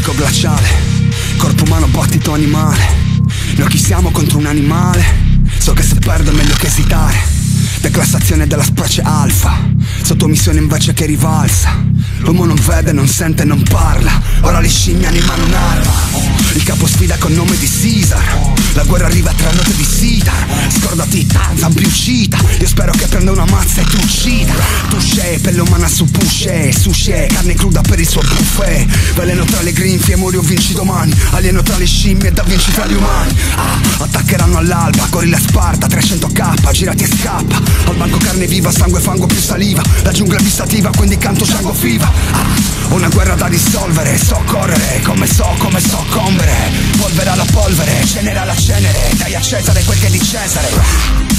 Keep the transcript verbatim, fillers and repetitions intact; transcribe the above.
panico glaciale, corpo umano battito animale. Noi chi siamo contro un animale? So che se perdo è meglio che esitare. Declassazione della specie alfa, sottomissione invece che rivalsa. L'uomo non vede, non sente, non parla. Ora le scimmie animano un'arma. Il capo sfida con nome di Caesar. La guerra arriva tra note di sitar. Scordati Tarzan più cita. Io spero che prenda una mazza e tu uccida. Touché, pelle umana su pushe. Sushi, carne cruda per il suo buffet. Veleno tra le grinfie, muori o vinci domani. Alieno tra le scimmie e Da Vinci tra gli umani. Ah, attaccheranno all'alba, gorilla Sparta, trecento k, girati e scappa. Al banco carne viva, sangue, fango più saliva. La giungla vissativa, quindi canto Django Fiva. Ah, ho una guerra da risolvere, so correre, come so, come so combattere. Polvere alla polvere, cenere alla cenere, dai a Cesare quel che è di Cesare.